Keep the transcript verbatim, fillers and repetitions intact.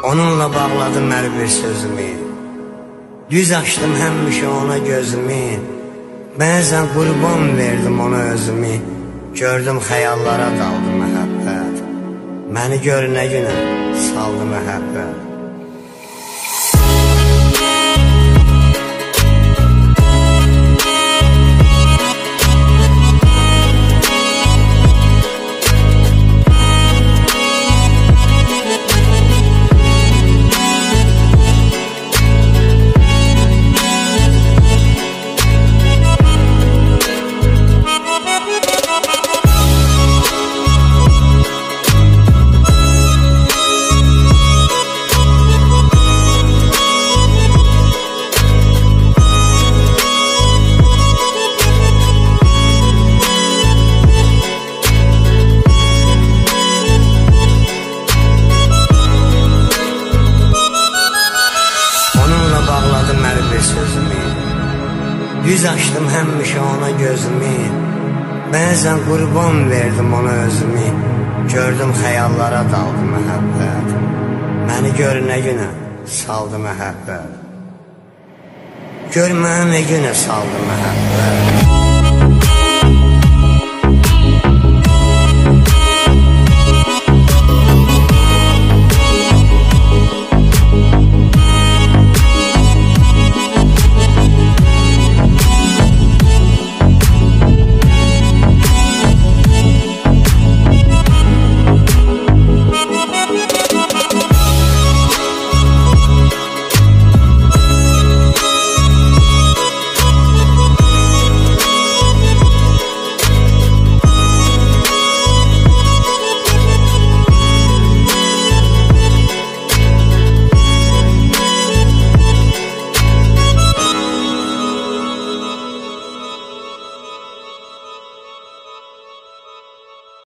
Onunla bağladım hər bir sözümü, düz açdım həmişə ona gözümü. Bəzən qurban verdim ona özümü, gördüm xəyallara daldı məhəbbət. Məni gör nə günə saldı məhəbbət. Düz açdım həmişə ona gözümü, bəzən qurban verdim ona özümü, gördüm xəyallara daldı məhəbbət. Məni gör nə günə saldı məhəbbət. Gör məni nə günə saldı məhəbbət.